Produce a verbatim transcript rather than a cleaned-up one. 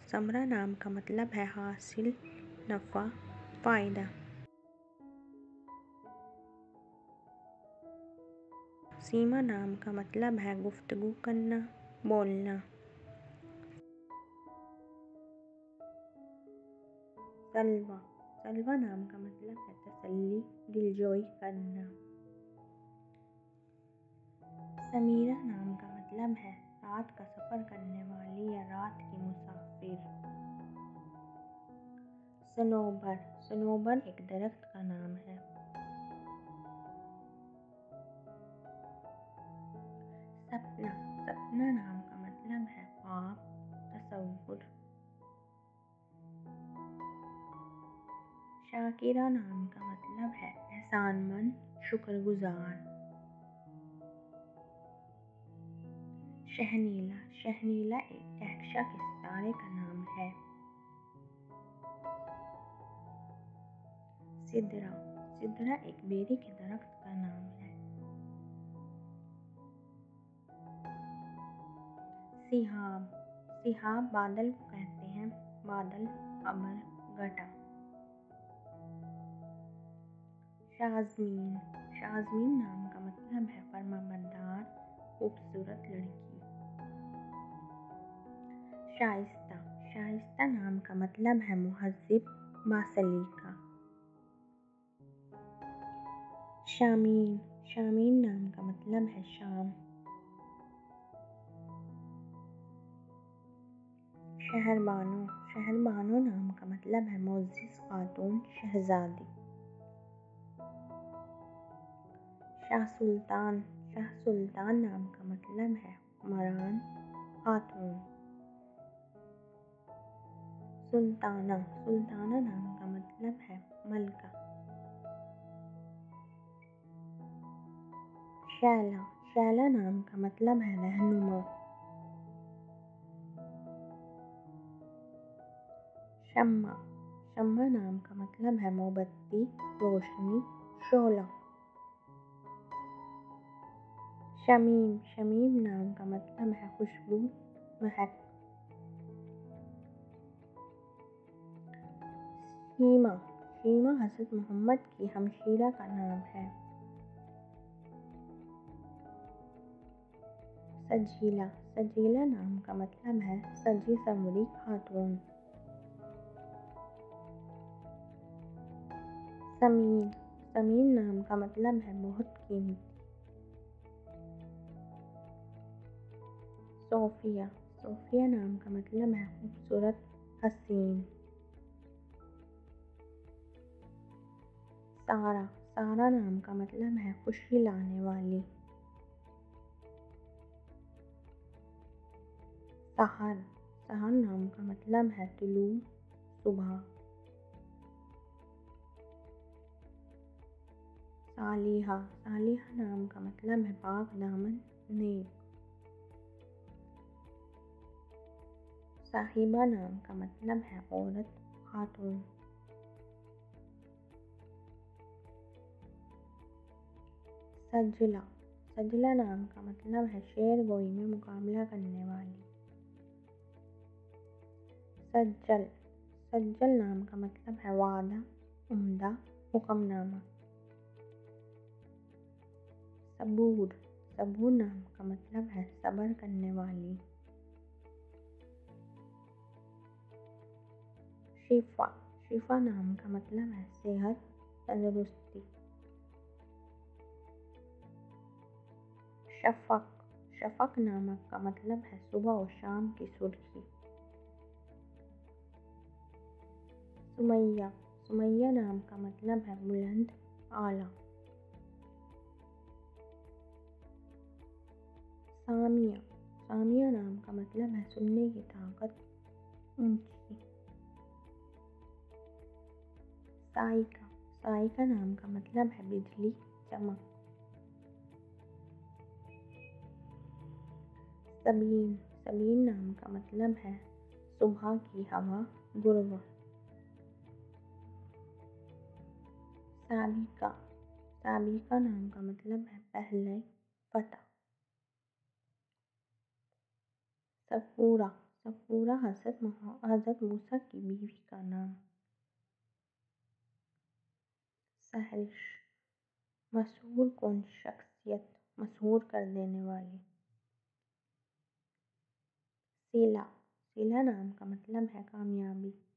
समरा नाम का मतलब है हासिल, नफ़ा, फ़ायदा। सीमा नाम का मतलब है गुफ्तगू करना, बोलना। सलवा सलवा नाम का मतलब है तसल्ली, दिलजोई करना। समीरा नाम का मतलब है रात का सफ़र करने वाली या रात की मुसाफिर। सनोबर सनोबर एक दरख्त का नाम है। सपना सपना नाम का मतलब है ख्वाब, तसव्वुर। शाकिरा नाम का मतलब है एहसानमंद, शुक्रगुजार। शहनीला शहनीला एक कहकशा के सितारे का नाम है। सिदरा सिदरा एक बेरी के दरख्त का नाम है। सिहाब सिहाब बादल को कहते हैं, बादल, अब्र, घटा। शाज़मीन शाज़मीन नाम का मतलब है फरमाबरदार, खूबसूरत लड़की। शाइस्ता शाइस्ता नाम का मतलब है मुहज़्ज़िब, बासलीका। शामीन शामीन नाम का मतलब है शाम। शहरबानो शहरबानो नाम का मतलब है मुअज़्ज़ज़ खातून, शहज़ादी। शाह सुल्तान शाह सुल्तान नाम का मतलब है हुक्मरान, खातून। सुल्ताना सुल्ताना नाम का मतलब है मलका। शैला शैला नाम का मतलब है रहनुमा। शम्मा शम्मा नाम का मतलब है मोमबत्ती, रोशनी, शोला। शमीम शमीम नाम का मतलब है खुशबू, महक। शीमा शीमा हज़रत मोहम्मद की हमशीरा का नाम है। सजीला सजीला नाम का मतलब है सजी संवरी खातून। समीन समीन नाम का मतलब है बहुत कीमती। सोफिया सोफिया नाम का मतलब है खूबसूरत, हसीन। सारा सारा नाम का मतलब है खुशी लाने वाली। सहर सहर नाम का मतलब है तुलू, सुबह। सालिहा सालिहा नाम का मतलब है पाक दामन, नेक। साहिबा नाम का मतलब है औरत, खातून। सजला सजला नाम का मतलब है शेर गोई में मुकाबला करने वाली। सज्जल सज्जल नाम का मतलब है वादा, उम्दा, हुक्मनामा। सबूर सबूर नाम का मतलब है सब्र करने वाली। शिफा शिफा नाम का मतलब है सेहत, तंदुरुस्ती। शफ़क़ शफ़क़ नाम का मतलब है सुबह और शाम की सुर्खी। सुमैया सुमैया नाम का मतलब है बुलंद, आला। सामिया सामिया नाम का मतलब है सुनने की ताकत, ऊंची। साइका साइका नाम का मतलब है बिजली, चमक। सबीन सबीन नाम का मतलब है सुबह की हवा, गुर्व। साबिका साबिका नाम का मतलब है पहले, पता। सफ़ूरा सफूरा हजरत मोह- हजरत मूसा की बीवी का नाम। सहरिश मशहूर कौन शख्सियत, मशहूर कर देने वाली। सीला सीला नाम का मतलब है कामयाबी।